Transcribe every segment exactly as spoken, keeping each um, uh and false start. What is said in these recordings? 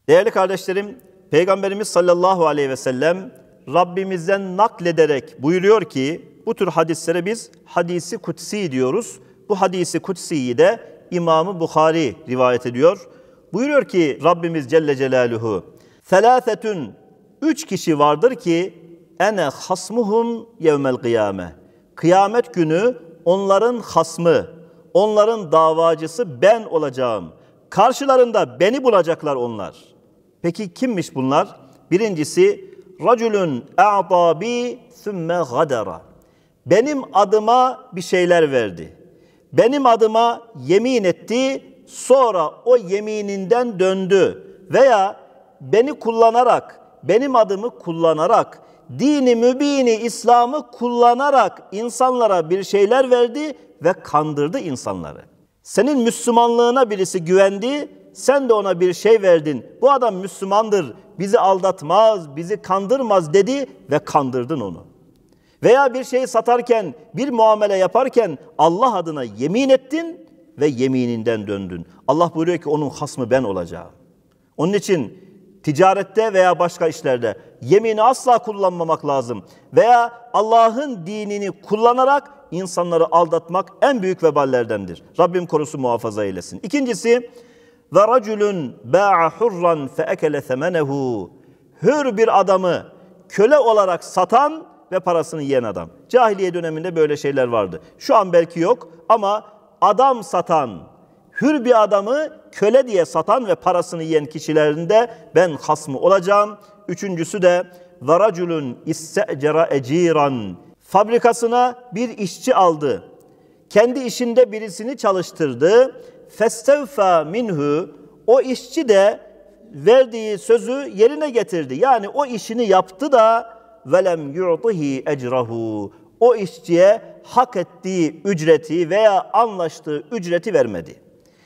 Değerli kardeşlerim, Peygamberimiz sallallahu aleyhi ve sellem Rabbimizden naklederek buyuruyor ki, bu tür hadislere biz hadisi kutsi diyoruz. Bu hadisi kutsiyi de İmam-ı Bukhari rivayet ediyor. Buyuruyor ki Rabbimiz Celle Celaluhu, "Selâsetün, üç kişi vardır ki, ene hasmuhum yevmel kıyame. Kıyamet günü onların hasmı, onların davacısı ben olacağım. Karşılarında beni bulacaklar onlar." Peki kimmiş bunlar? Birincisi, "Raculun a'ta bi sümme gadara." Benim adıma bir şeyler verdi. Benim adıma yemin etti, sonra o yemininden döndü. Veya beni kullanarak, benim adımı kullanarak, dini mübini İslam'ı kullanarak insanlara bir şeyler verdi ve kandırdı insanları. Senin Müslümanlığına birisi güvendi, sen de ona bir şey verdin. Bu adam Müslümandır, bizi aldatmaz, bizi kandırmaz dedi ve kandırdın onu. Veya bir şeyi satarken, bir muamele yaparken Allah adına yemin ettin ve yemininden döndün. Allah buyuruyor ki onun hasmı ben olacağım. Onun için ticarette veya başka işlerde yemini asla kullanmamak lazım. Veya Allah'ın dinini kullanarak insanları aldatmak en büyük veballerdendir. Rabbim korusun, muhafaza eylesin. İkincisi, ve raculun ba'a hurran fe ekele semenehu. Hür bir adamı köle olarak satan ve parasını yiyen adam. Cahiliye döneminde böyle şeyler vardı. Şu an belki yok ama adam satan, hür bir adamı köle diye satan ve parasını yiyen kişilerinde ben hasmı olacağım. Üçüncüsü de ve raculun iste'cera eciran. Fabrikasına bir işçi aldı. Kendi işinde birisini çalıştırdı. Festevfa minhu. O işçi de verdiği sözü yerine getirdi. Yani o işini yaptı da velem yu'tihi ecrahu. O işçiye hak ettiği ücreti veya anlaştığı ücreti vermedi.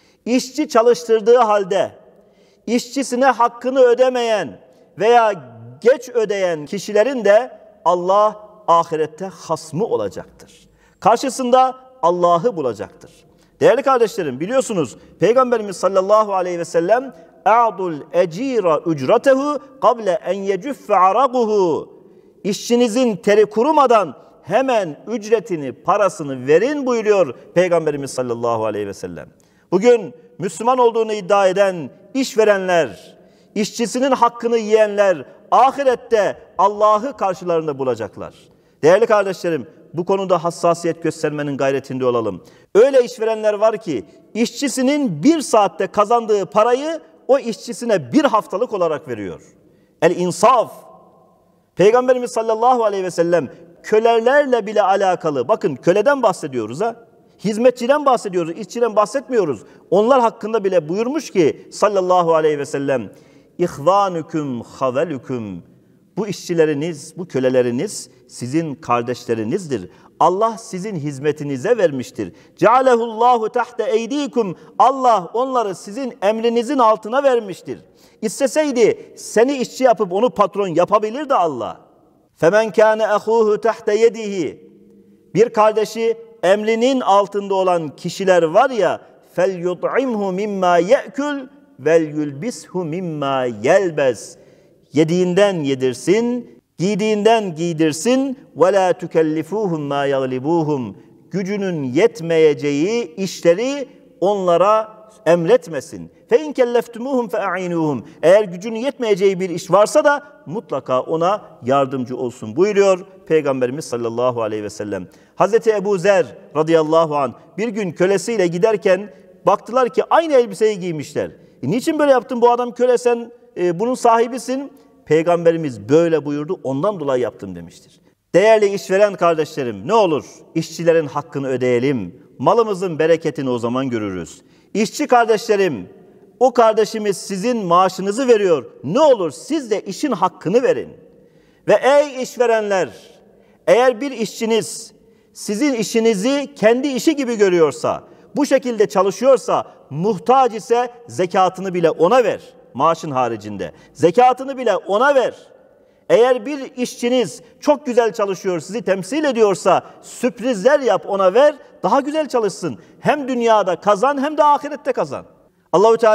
İşçi çalıştırdığı halde işçisine hakkını ödemeyen veya geç ödeyen kişilerin de Allah ahirette hasmı olacaktır. Karşısında Allah'ı bulacaktır. Değerli kardeşlerim, biliyorsunuz Peygamberimiz sallallahu aleyhi ve sellem "A'dul ecira ücretehu kable en yecuffe araguhu." İşçinizin teri kurumadan hemen ücretini, parasını verin buyuruyor Peygamberimiz sallallahu aleyhi ve sellem. Bugün Müslüman olduğunu iddia eden işverenler, işçisinin hakkını yiyenler ahirette Allah'ı karşılarında bulacaklar. Değerli kardeşlerim, bu konuda hassasiyet göstermenin gayretinde olalım. Öyle işverenler var ki işçisinin bir saatte kazandığı parayı o işçisine bir haftalık olarak veriyor. El-insaf. Peygamberimiz sallallahu aleyhi ve sellem kölelerle bile alakalı, bakın köleden bahsediyoruz ha, hizmetçiden bahsediyoruz, işçiden bahsetmiyoruz. Onlar hakkında bile buyurmuş ki sallallahu aleyhi ve sellem, İhvanüküm havelüküm. Bu işçileriniz, bu köleleriniz sizin kardeşlerinizdir. Allah sizin hizmetinize vermiştir. Cealehullahu tahte eydikum. Allah onları sizin emrinizin altına vermiştir. İsteseydi seni işçi yapıp onu patron yapabilirdi Allah. Femen kâne ehûhü tahte yedihi. Bir kardeşi emrinin altında olan kişiler var ya, fel yut'imhu mimma ye'kül vel yulbishu mimma yelbes. Yediğinden yedirsin, giydiğinden giydirsin. Ve la tukellifuhum ma yaglibuhum. Gücünün yetmeyeceği işleri onlara emretmesin. Fe in kelleftumuhum fe a'inuhum. Eğer gücünün yetmeyeceği bir iş varsa da mutlaka ona yardımcı olsun buyuruyor Peygamberimiz sallallahu aleyhi ve sellem. Hazreti Ebu Zer radıyallahu anh bir gün kölesiyle giderken baktılar ki aynı elbiseyi giymişler. E, niçin böyle yaptın, bu adam köle, sen e, bunun sahibisin? Peygamberimiz böyle buyurdu, ondan dolayı yaptım demiştir. Değerli işveren kardeşlerim, ne olur işçilerin hakkını ödeyelim. Malımızın bereketini o zaman görürüz. İşçi kardeşlerim, o kardeşimiz sizin maaşınızı veriyor. Ne olur siz de işin hakkını verin. Ve ey işverenler, eğer bir işçiniz sizin işinizi kendi işi gibi görüyorsa, bu şekilde çalışıyorsa, muhtaç ise zekatını bile ona ver. Maaşın haricinde. Zekatını bile ona ver. Eğer bir işçiniz çok güzel çalışıyor, sizi temsil ediyorsa sürprizler yap, ona ver, daha güzel çalışsın. Hem dünyada kazan hem de ahirette kazan. Allahu Teala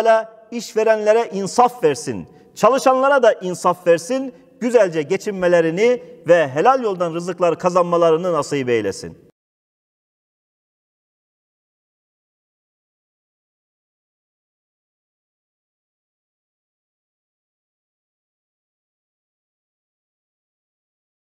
işverenlere insaf versin. Çalışanlara da insaf versin. Güzelce geçinmelerini ve helal yoldan rızıklar kazanmalarını nasip eylesin.